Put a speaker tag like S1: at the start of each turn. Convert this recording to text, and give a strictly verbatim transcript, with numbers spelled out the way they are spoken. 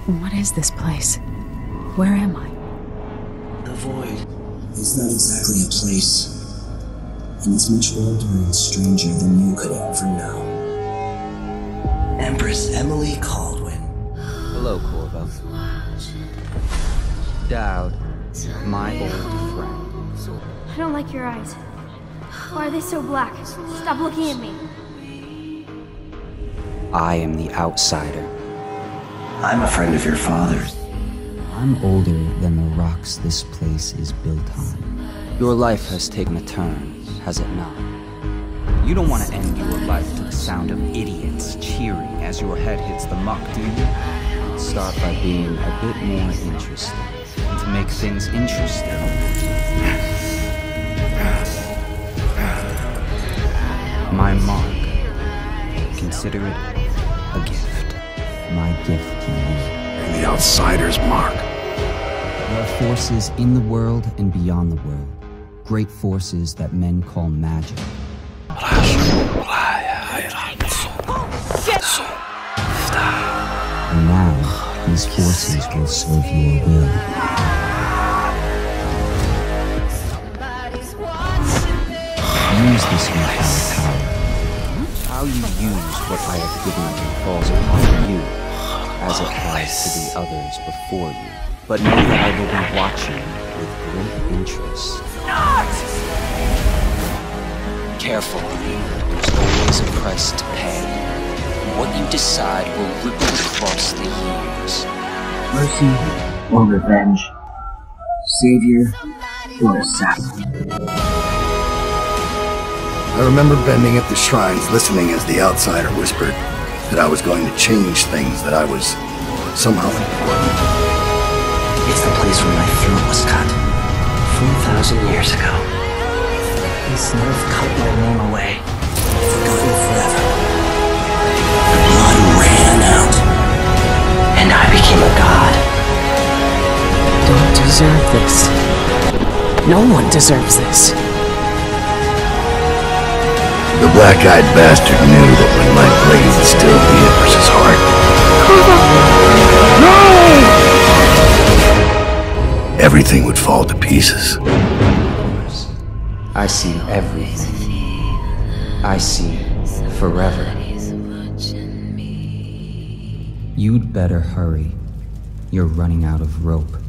S1: What is this place? Where am I?
S2: The void. It's not exactly a place. And it's much older and stranger than you could ever know. Empress Emily Caldwin.
S3: Hello, Corvo. Dowd, my old friend.
S4: I don't like your eyes. Why are they so black? Stop looking at me.
S3: I am the outsider.
S2: I'm a friend of your father's.
S3: I'm older than the rocks this place is built on. Your life has taken a turn, has it not? You don't want to end your life to the sound of idiots cheering as your head hits the muck, do you? Start by being a bit more interesting. And to make things interesting, my mark. Consider it a gift. My gift to you.
S5: And the outsider's mark.
S3: There are forces in the world and beyond the world. Great forces that men call magic. And now, these forces will serve your will. Use this newfound power. How you use what I have given you falls upon you, as it has to the others before you. But know that I will be watching with great interest. Not! Careful. There's always a price to pay. What you decide will ripple across the years.
S2: Mercy or revenge? Savior or assassin?
S5: I remember bending at the shrines, listening as the outsider whispered that I was going to change things, that I was somehow important.
S2: It's the place where my throat was cut four thousand years ago. This knife cut my name away, forgotten forever. The blood ran out, and I became a god.
S1: Don't deserve this. No one deserves this.
S5: The black-eyed bastard knew that when my blade would still the Empress's heart. No! Everything would fall to pieces.
S3: I see everything. I see forever. You'd better hurry. You're running out of rope.